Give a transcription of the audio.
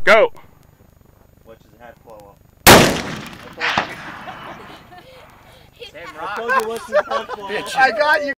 Go. Watch his hat fall off. Same I rock. told you watch his hat fall off. Bitch. I got you.